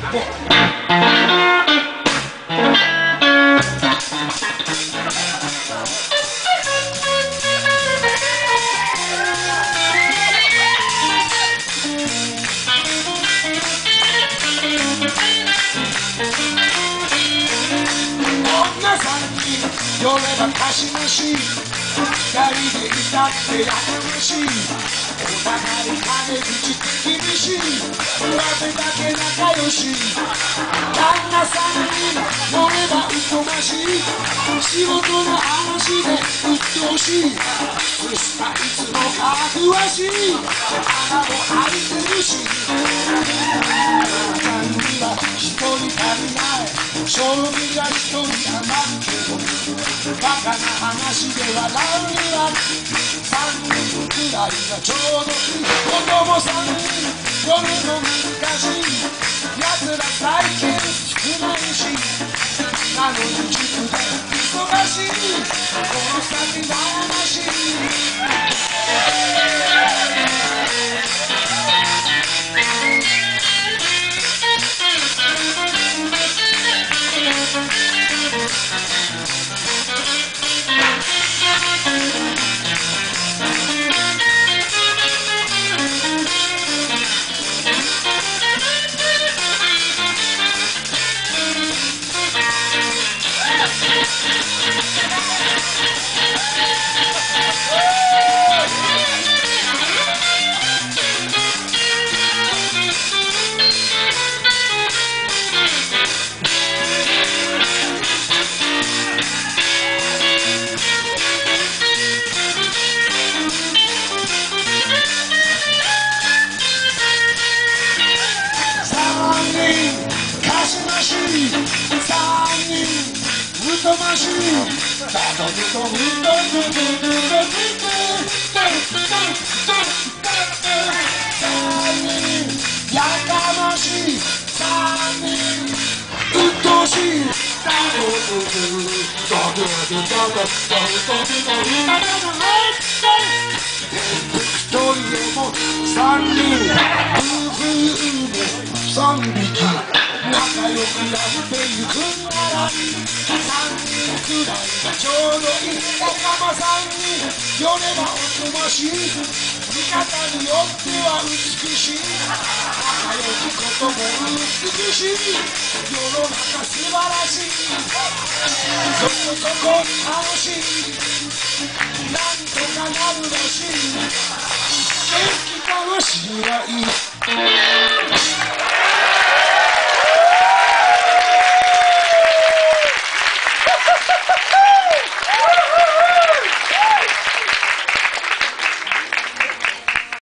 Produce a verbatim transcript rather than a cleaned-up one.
夜ばかしまし二人で歌ってやかましいお互い陰口って厳しい上辺だけ仲良し旦那さんに乗ればうとましい仕事の話でうっとうしいそしたいつも詳しい花も空いてるしあなたには一人足りない勝負が一人余ってバカな話で笑うにはさんにんくらいがちょうどいい子供さんに夜の難しい奴ら最近少ないしなのに塾で忙しいこの先悩ましいやかましいさんにんうっとうしい一人でも三人夫婦も三匹仲良くやってゆくならさんにんくらいがちょうどいいおかまさんに寄ればおとましい見方によっては美しい仲良きことも美しい世の中素晴らしいそこそこ楽しいなんとかなるらしい元気かもしれない